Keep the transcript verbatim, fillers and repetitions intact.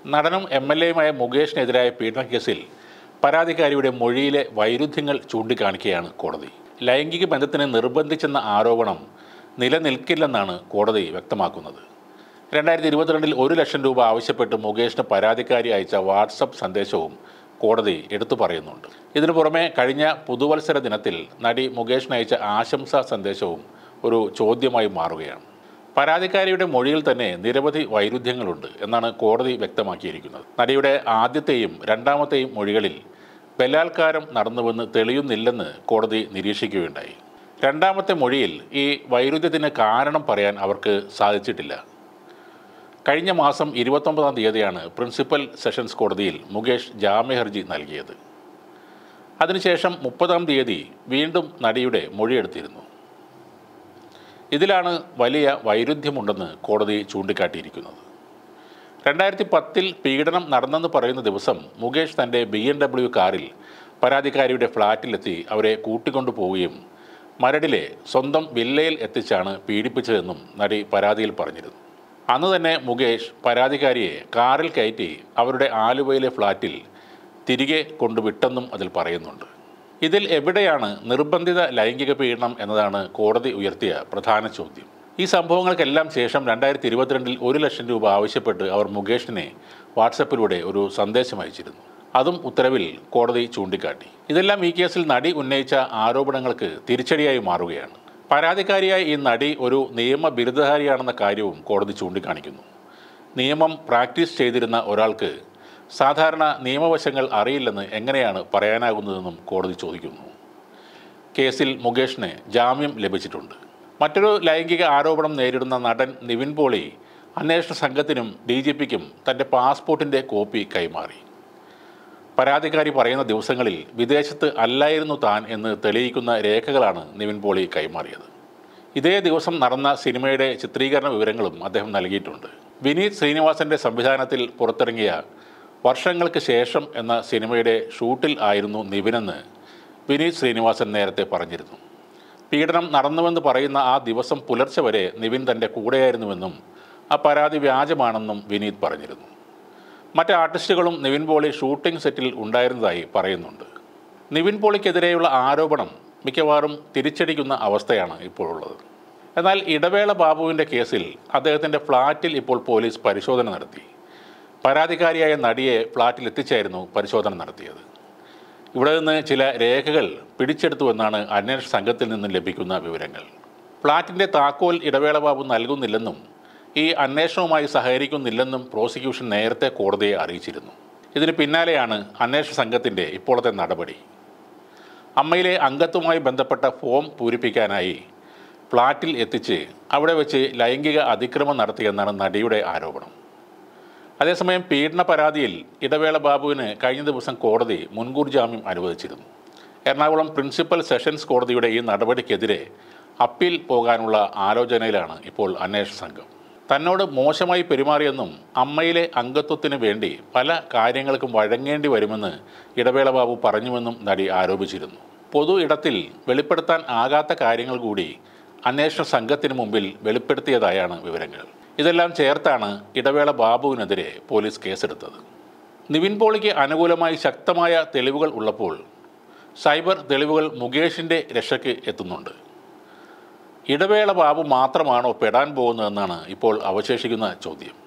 നടനും M L എയുമായ മുകേഷിനെതിരായ പീഡനക്കേസിൽ പരാതിക്കാരിയുടെ മൊഴിയിലെ വൈരുദ്ധ്യങ്ങൾ ചൂണ്ടിക്കാണിക്കുകയാണ് കോടതി. ലൈംഗിക ബന്ധത്തിന് നിർബന്ധിച്ചെന്ന ആരോപണം നിലനിൽക്കില്ലെന്നാണ് കോടതി വ്യക്തമാക്കുന്നത്. രണ്ടായിരത്തി ഇരുപത്തിരണ്ടിൽ ഒരു ലക്ഷം രൂപ ആവശ്യപ്പെട്ട് മുകേഷിന് പരാതിക്കാരി അയച്ച വാട്സപ്പ് സന്ദേശവും കോടതി എടുത്തു പറയുന്നുണ്ട്. ഇതിനു പുറമെ കഴിഞ്ഞ പുതുവത്സര ദിനത്തിൽ നടി മുകേഷിന് അയച്ച ആശംസാ സന്ദേശവും ഒരു ചോദ്യമായി മാറുകയാണ്. പരാതിക്കാരിയുടെ മൊഴിയിൽ തന്നെ നിരവധി വൈരുദ്ധ്യങ്ങളുണ്ട് എന്നാണ് കോടതി വ്യക്തമാക്കിയിരിക്കുന്നത്. നടിയുടെ ആദ്യത്തെയും രണ്ടാമത്തെയും മൊഴികളിൽ ബലാത്കാരം നടന്നുവെന്ന് തെളിയുന്നില്ലെന്ന് കോടതി നിരീക്ഷിക്കുകയുണ്ടായി. രണ്ടാമത്തെ മൊഴിയിൽ ഈ വൈരുദ്ധ്യത്തിന് കാരണം പറയാൻ അവർക്ക് സാധിച്ചിട്ടില്ല. കഴിഞ്ഞ മാസം ഇരുപത്തൊമ്പതാം തീയതിയാണ് പ്രിൻസിപ്പൽ സെഷൻസ് കോടതിയിൽ മുകേഷ് ജാമ്യഹർജി നൽകിയത്. അതിനുശേഷം മുപ്പതാം തീയതി വീണ്ടും നടിയുടെ മൊഴിയെടുത്തിരുന്നു. ഇതിലാണ് വലിയ വൈരുദ്ധ്യമുണ്ടെന്ന് കോടതി ചൂണ്ടിക്കാട്ടിയിരിക്കുന്നത്. രണ്ടായിരത്തി പത്തിൽ പീഡനം നടന്നെന്ന് പറയുന്ന ദിവസം മുകേഷ് തൻ്റെ ബി എം ഡബ്ല്യു കാറിൽ പരാതിക്കാരിയുടെ ഫ്ലാറ്റിലെത്തി അവരെ കൂട്ടിക്കൊണ്ടു പോവുകയും മരടിലെ സ്വന്തം വില്ലയിൽ എത്തിച്ചാണ് പീഡിപ്പിച്ചതെന്നും നടി പരാതിയിൽ പറഞ്ഞിരുന്നു. അന്ന് തന്നെ മുകേഷ് പരാതിക്കാരിയെ കാറിൽ കയറ്റി അവരുടെ ആലുവയിലെ ഫ്ലാറ്റിൽ തിരികെ കൊണ്ടുവിട്ടെന്നും അതിൽ പറയുന്നുണ്ട്. ഇതിൽ എവിടെയാണ് നിർബന്ധിത ലൈംഗിക പീഡനം എന്നതാണ് കോടതി ഉയർത്തിയ പ്രധാന ചോദ്യം. ഈ സംഭവങ്ങൾക്കെല്ലാം ശേഷം രണ്ടായിരത്തി ഇരുപത്തിരണ്ടിൽ ഒരു ലക്ഷം രൂപ ആവശ്യപ്പെട്ട് അവർ മുകേഷിനെ വാട്സപ്പിലൂടെ ഒരു സന്ദേശം അയച്ചിരുന്നു. അതും ഉത്തരവിൽ കോടതി ചൂണ്ടിക്കാട്ടി. ഇതെല്ലാം ഈ കേസിൽ നടി ഉന്നയിച്ച ആരോപണങ്ങൾക്ക് തിരിച്ചടിയായി മാറുകയാണ്. പരാതിക്കാരിയായ ഈ നടി ഒരു നിയമ ബിരുദധാരിയാണെന്ന കാര്യവും കോടതി ചൂണ്ടിക്കാണിക്കുന്നു. നിയമം പ്രാക്ടീസ് ചെയ്തിരുന്ന ഒരാൾക്ക് സാധാരണ നിയമവശങ്ങൾ അറിയില്ലെന്ന് എങ്ങനെയാണ് പറയാനാകുന്നതെന്നും കോടതി ചോദിക്കുന്നു. കേസിൽ മുകേഷിന് ജാമ്യം ലഭിച്ചിട്ടുണ്ട്. മറ്റൊരു ലൈംഗിക ആരോപണം നേരിടുന്ന നടൻ നിവിൻ പോളി അന്വേഷണ സംഘത്തിനും ഡി ജി പിക്കും തൻ്റെ പാസ്പോർട്ടിൻ്റെ കോപ്പി കൈമാറി. പരാതിക്കാരി പറയുന്ന ദിവസങ്ങളിൽ വിദേശത്ത് അല്ലായിരുന്നു താൻ എന്ന് തെളിയിക്കുന്ന രേഖകളാണ് നിവിൻ പോളി കൈമാറിയത്. ഇതേ ദിവസം നടന്ന സിനിമയുടെ ചിത്രീകരണ വിവരങ്ങളും അദ്ദേഹം നൽകിയിട്ടുണ്ട്. വിനീത് ശ്രീനിവാസൻ്റെ സംവിധാനത്തിൽ പുറത്തിറങ്ങിയ വർഷങ്ങൾക്ക് ശേഷം എന്ന സിനിമയുടെ ഷൂട്ടിൽ ആയിരുന്നു നിവിനെന്ന് വിനീത് ശ്രീനിവാസൻ നേരത്തെ പറഞ്ഞിരുന്നു. പീഡനം നടന്നുവെന്ന് പറയുന്ന ആ ദിവസം പുലർച്ചെ വരെ നിവിൻ തൻ്റെ കൂടെയായിരുന്നുവെന്നും ആ പരാതി വ്യാജമാണെന്നും വിനീത് പറഞ്ഞിരുന്നു. മറ്റ് ആർട്ടിസ്റ്റുകളും നിവിൻ പോളി ഷൂട്ടിംഗ് സെറ്റിൽ ഉണ്ടായിരുന്നതായി പറയുന്നുണ്ട്. നിവിൻ പോളിക്കെതിരെയുള്ള ആരോപണം മിക്കവാറും തിരിച്ചടിക്കുന്ന അവസ്ഥയാണ് ഇപ്പോഴുള്ളത്. എന്നാൽ ഇടവേള ബാബുവിൻ്റെ കേസിൽ അദ്ദേഹത്തിൻ്റെ ഫ്ലാറ്റിൽ ഇപ്പോൾ പോലീസ് പരിശോധന നടത്തി. പരാതിക്കാരിയായ നടിയെ ഫ്ലാറ്റിൽ എത്തിച്ചായിരുന്നു പരിശോധന നടത്തിയത്. ഇവിടെ നിന്ന് ചില രേഖകൾ പിടിച്ചെടുത്തുവെന്നാണ് അന്വേഷണ സംഘത്തിൽ നിന്നും ലഭിക്കുന്ന വിവരങ്ങൾ. ഫ്ലാറ്റിൻ്റെ താക്കോൽ ഇടവേള ബാബു നൽകുന്നില്ലെന്നും ഈ അന്വേഷണവുമായി സഹകരിക്കുന്നില്ലെന്നും പ്രോസിക്യൂഷൻ നേരത്തെ കോടതിയെ അറിയിച്ചിരുന്നു. ഇതിന് പിന്നാലെയാണ് അന്വേഷണ സംഘത്തിൻ്റെ ഇപ്പോഴത്തെ നടപടി. അമ്മയിലെ അംഗത്വവുമായി ബന്ധപ്പെട്ട ഫോം പൂരിപ്പിക്കാനായി ഫ്ലാറ്റിൽ എത്തിച്ച് അവിടെ വെച്ച് ലൈംഗിക അതിക്രമം നടത്തിയെന്നാണ് നടിയുടെ ആരോപണം. അതേസമയം പീഡന പരാതിയിൽ ഇടവേള ബാബുവിന് കഴിഞ്ഞ ദിവസം കോടതി മുൻകൂർ ജാമ്യം അനുവദിച്ചിരുന്നു. എറണാകുളം പ്രിൻസിപ്പൽ സെഷൻസ് കോടതിയുടെ ഈ നടപടിക്കെതിരെ അപ്പീൽ പോകാനുള്ള ആലോചനയിലാണ് ഇപ്പോൾ അന്വേഷണ സംഘം. തന്നോട് മോശമായി പെരുമാറിയെന്നും അമ്മയിലെ അംഗത്വത്തിന് വേണ്ടി പല കാര്യങ്ങൾക്കും വഴങ്ങേണ്ടി വരുമെന്ന് ഇടവേള ബാബു പറഞ്ഞുവെന്നും നടി ആരോപിച്ചിരുന്നു. പൊതു ഇടത്തിൽ വെളിപ്പെടുത്താൻ ആകാത്ത കാര്യങ്ങൾ കൂടി അന്വേഷണ സംഘത്തിന് മുമ്പിൽ വെളിപ്പെടുത്തിയതായാണ് വിവരങ്ങൾ. ഇതെല്ലാം ചേർത്താണ് ഇടവേള ബാബുവിനെതിരെ പോലീസ് കേസെടുത്തത്. നിവിൻ പോളിക്ക് അനുകൂലമായി ശക്തമായ തെളിവുകൾ ഉള്ളപ്പോൾ സൈബർ തെളിവുകൾ മുകേഷിൻ്റെ രക്ഷയ്ക്ക് എത്തുന്നുണ്ട്. ഇടവേള ബാബു മാത്രമാണോ പെടാൻ പോകുന്നതെന്നാണ് ഇപ്പോൾ അവശേഷിക്കുന്ന ചോദ്യം.